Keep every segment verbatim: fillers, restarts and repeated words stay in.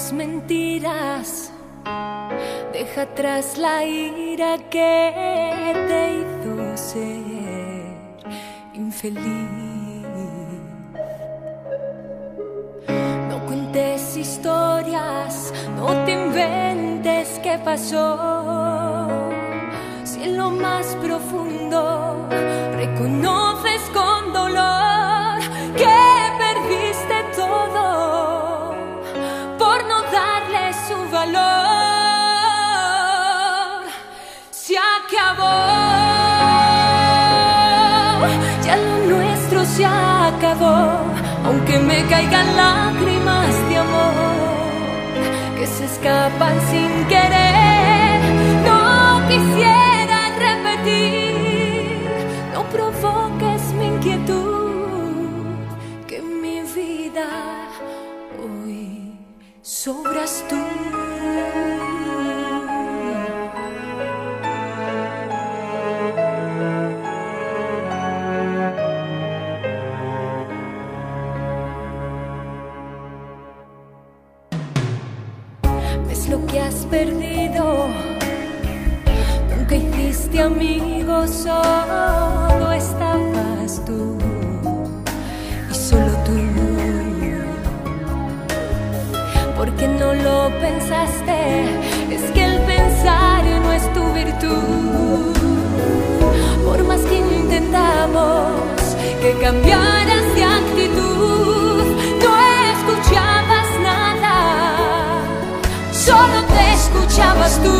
las mentiras, deja atrás la ira que te hizo ser infeliz. No cuentes historias, no te inventes qué pasó. Si en lo más profundo reconoces con dolor que perdiste todo por no darle su valor. Se acabó, ya lo nuestro se acabó, aunque me caigan lágrimas de amor que se escapan sin querer. No quisiera repetir, no provoques mi inquietud, que en mi vida hoy sobras tú. ¿Ves lo que has perdido? Nunca hiciste amigos, solo estabas tú y solo tú. Porque no lo pensaste, es que el pensar no es tu virtud. Por más que intentamos que cambiaras de actitud, no escuchabas nada, solo te escuchabas tú.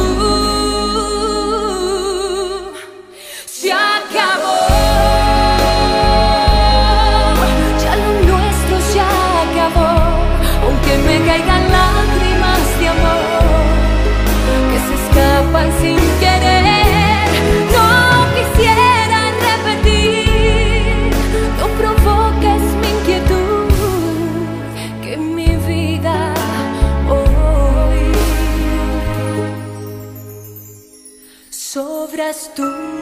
Se acabó, ya lo nuestro se acabó, aunque me caigan lágrimas de amor que se escapan sin querer. No quisiera repetir, no provoques mi inquietud, que en mi vida hoy sobras tú.